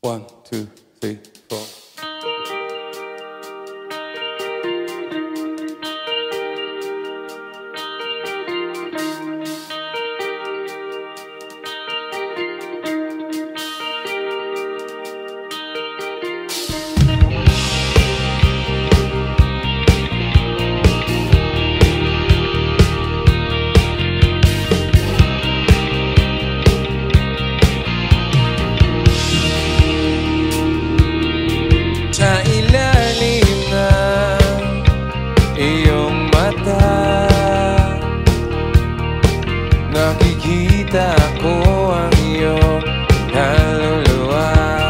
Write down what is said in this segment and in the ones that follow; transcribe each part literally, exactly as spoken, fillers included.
One, two, three, four. Nakikita ko ang iyong kaluluwa.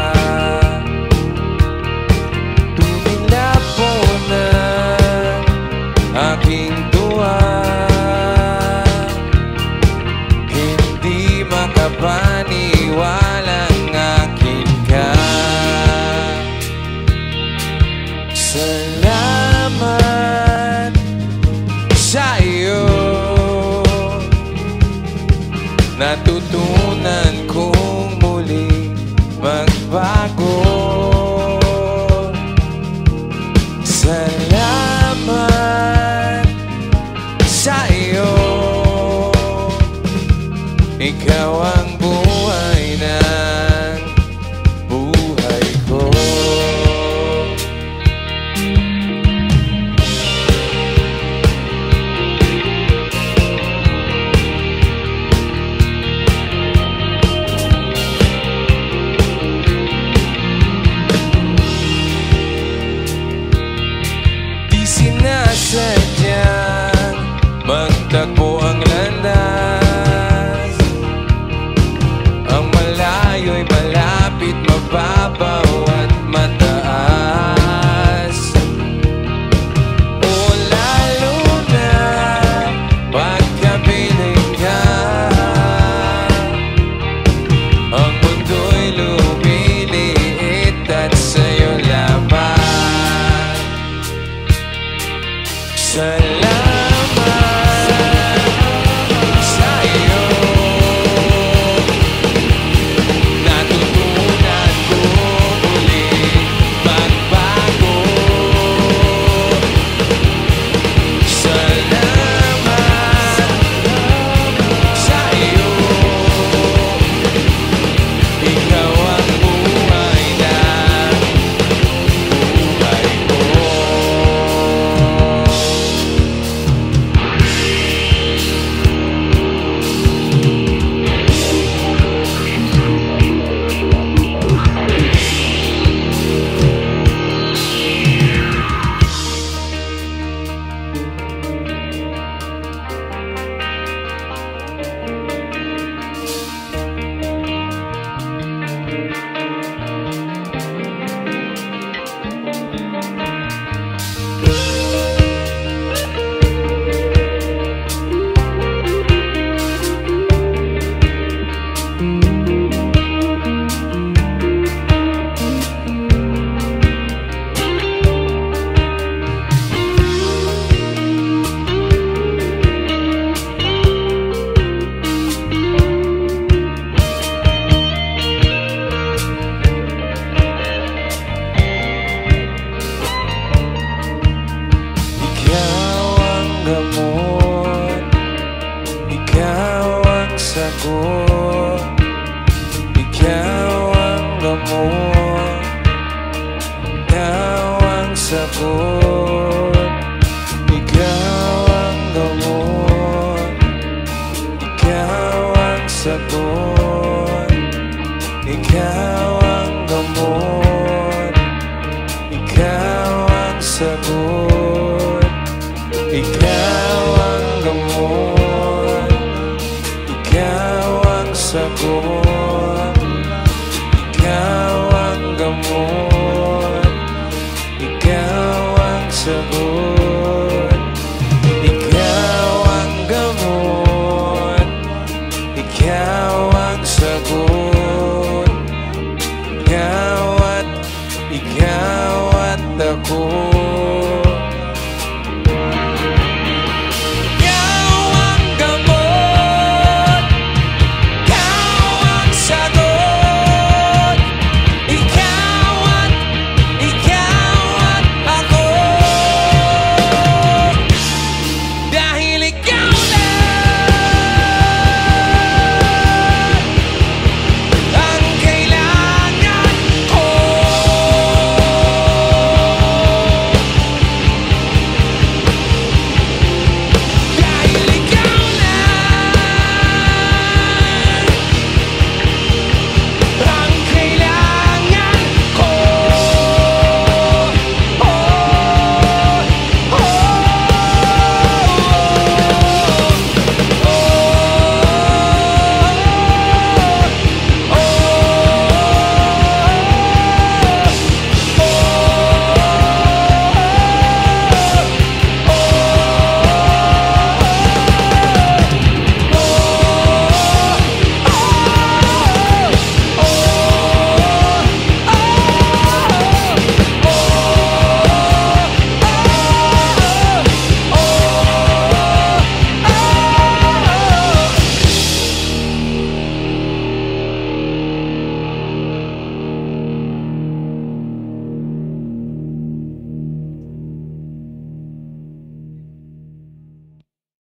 Tumilapo na aking tuwa, hindi makapaniwalang akin ka. Salamat sa iyo, natutunan kong muli magbago. Salamat sa iyo, ikaw ang buhay ng buhay ko. Sinasadyang magtagpo ang landas, ang malayo'y malapit, mababaw at mataas. O lalo na pagkapiling ka, ang mundo'y lumiliit at sa'yo lamang. Salamat sa iyo, natutunan ko muli magbago. Salamat sa iyo, ikaw ang buhay na buhay ko. Ikaw at ako.